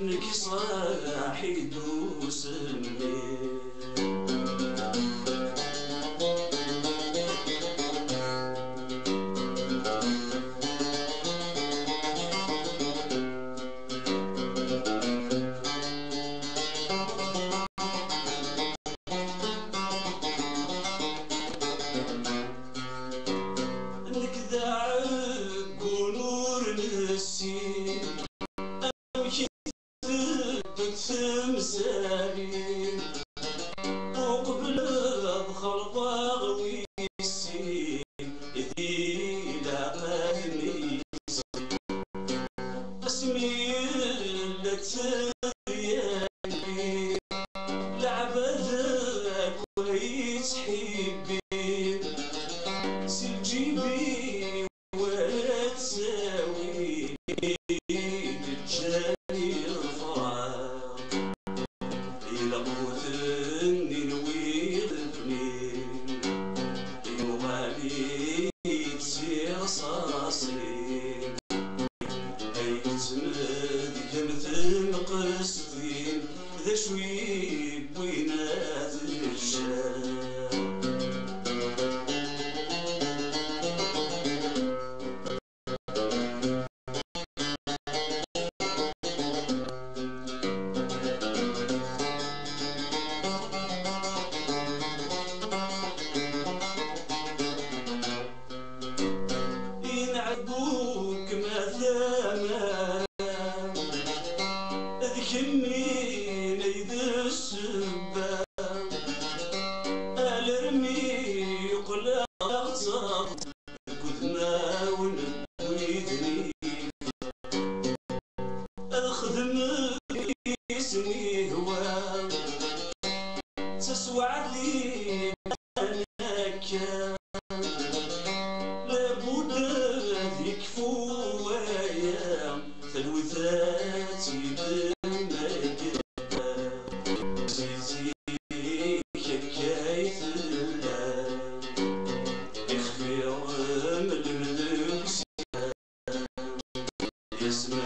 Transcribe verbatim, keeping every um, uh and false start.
نكي صاحي دوس الميل تمثالي وقبل بخلطة غويسي ذي لقاني اسمي لتريالي لعبذك كويس حبي سيب جيبي ولا تساوي بتجاني الفراق إلى قوتني نويضني يوغالي تسير صاصين هاي تمد كمثل قصدين ذا شوي بوينات الشام ينعبوك مثلا ذكني نيد السباب الرمي يقلق صاب كذما ونويدني الخدم اسمي هو تسوى علي انك لابد يكفويا تلوثاتي بالمجد زيزي كيف الله يخفي من الملوك يسمع